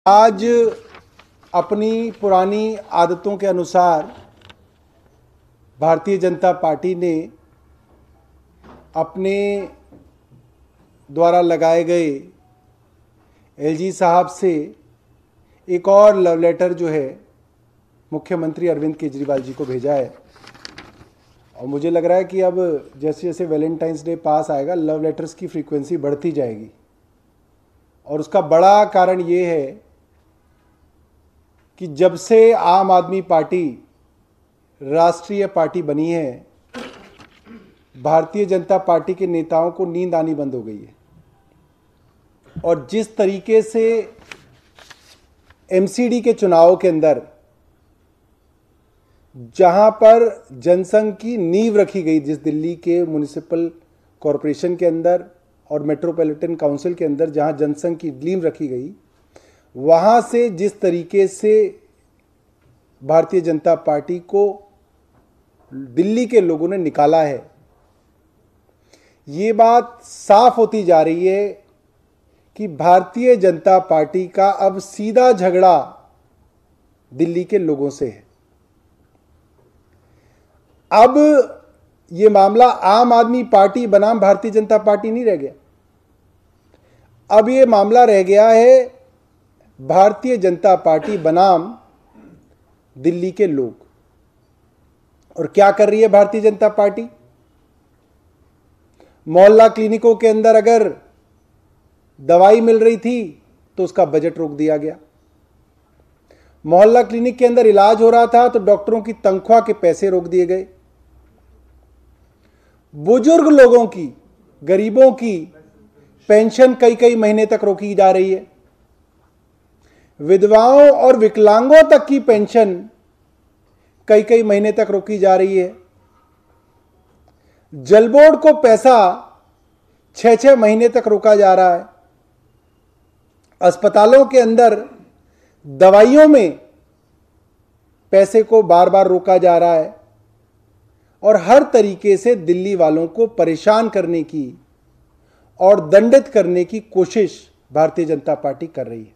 आज अपनी पुरानी आदतों के अनुसार भारतीय जनता पार्टी ने अपने द्वारा लगाए गए एलजी साहब से एक और लव लेटर जो है मुख्यमंत्री अरविंद केजरीवाल जी को भेजा है। और मुझे लग रहा है कि अब जैसे जैसे वैलेंटाइंस डे पास आएगा लव लेटर्स की फ्रीक्वेंसी बढ़ती जाएगी। और उसका बड़ा कारण ये है कि जब से आम आदमी पार्टी राष्ट्रीय पार्टी बनी है, भारतीय जनता पार्टी के नेताओं को नींद आनी बंद हो गई है। और जिस तरीके से एमसीडी के चुनाव के अंदर जहां पर जनसंघ की नींव रखी गई, जिस दिल्ली के म्युनिसिपल कॉरपोरेशन के अंदर और मेट्रोपॉलिटन काउंसिल के अंदर जहां जनसंघ की नींव रखी गई, वहां से जिस तरीके से भारतीय जनता पार्टी को दिल्ली के लोगों ने निकाला है, ये बात साफ होती जा रही है कि भारतीय जनता पार्टी का अब सीधा झगड़ा दिल्ली के लोगों से है। अब ये मामला आम आदमी पार्टी बनाम भारतीय जनता पार्टी नहीं रह गया। अब ये मामला रह गया है भारतीय जनता पार्टी बनाम दिल्ली के लोग। और क्या कर रही है भारतीय जनता पार्टी? मोहल्ला क्लिनिकों के अंदर अगर दवाई मिल रही थी तो उसका बजट रोक दिया गया। मोहल्ला क्लिनिक के अंदर इलाज हो रहा था तो डॉक्टरों की तनख्वाह के पैसे रोक दिए गए। बुजुर्ग लोगों की, गरीबों की पेंशन कई कई महीने तक रोकी जा रही है। विधवाओं और विकलांगों तक की पेंशन कई कई महीने तक रोकी जा रही है। जल बोर्ड को पैसा 6-6 महीने तक रोका जा रहा है। अस्पतालों के अंदर दवाइयों में पैसे को बार बार रोका जा रहा है। और हर तरीके से दिल्ली वालों को परेशान करने की और दंडित करने की कोशिश भारतीय जनता पार्टी कर रही है।